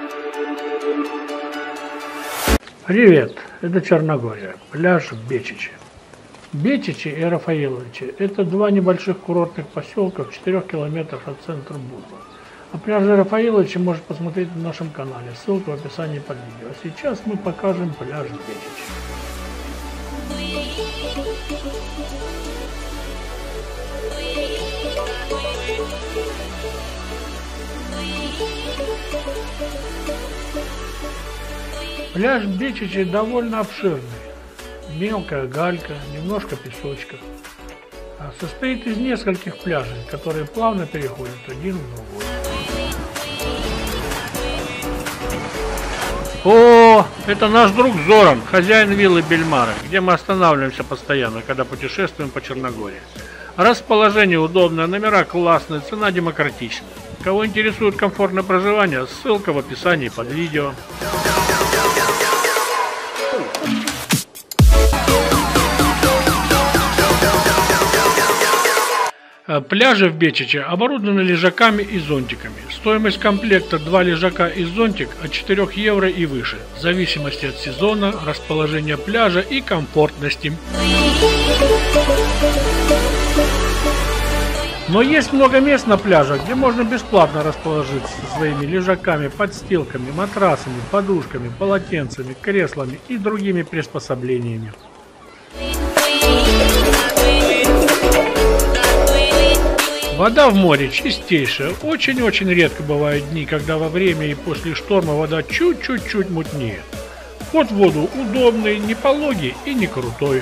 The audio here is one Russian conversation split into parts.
Привет, это Черногория, пляж Бечичи. Бечичи и Рафаиловичи – это два небольших курортных поселка в 4 километрах от центра Будва. А пляже Рафаиловичи можно посмотреть на нашем канале, ссылка в описании под видео. А сейчас мы покажем пляж Бечичи. Пляж Бечичи довольно обширный. Мелкая галька, немножко песочка. Состоит из нескольких пляжей, которые плавно переходят один в другой. О, это наш друг Зоран, хозяин виллы Бельмара, где мы останавливаемся постоянно, когда путешествуем по Черногории. Расположение удобное, номера классные, цена демократичная. Кого интересует комфортное проживание, ссылка в описании под видео. Пляжи в Бечичи оборудованы лежаками и зонтиками. Стоимость комплекта 2 лежака и зонтик от 4 евро и выше, в зависимости от сезона, расположения пляжа и комфортности. Но есть много мест на пляжах, где можно бесплатно расположиться со своими лежаками, подстилками, матрасами, подушками, полотенцами, креслами и другими приспособлениями. Вода в море чистейшая, очень-очень редко бывают дни, когда во время и после шторма вода чуть-чуть мутнеет. Вход в воду удобный, не пологий и не крутой.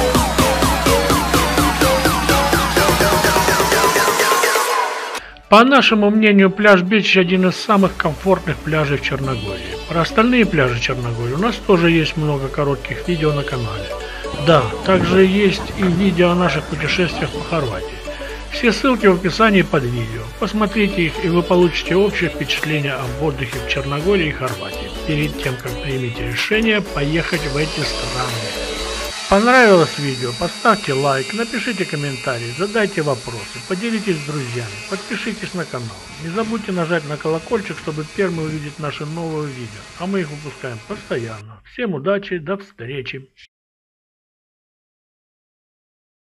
По нашему мнению, пляж Бечичи один из самых комфортных пляжей в Черногории. Про остальные пляжи Черногории у нас тоже есть много коротких видео на канале. Да, также есть и видео о наших путешествиях по Хорватии. Все ссылки в описании под видео. Посмотрите их, и вы получите общее впечатление об отдыхе в Черногории и Хорватии, перед тем, как примите решение поехать в эти страны. Понравилось видео? Поставьте лайк, напишите комментарий, задайте вопросы, поделитесь с друзьями, подпишитесь на канал. Не забудьте нажать на колокольчик, чтобы первым увидеть наши новые видео, а мы их выпускаем постоянно. Всем удачи, до встречи!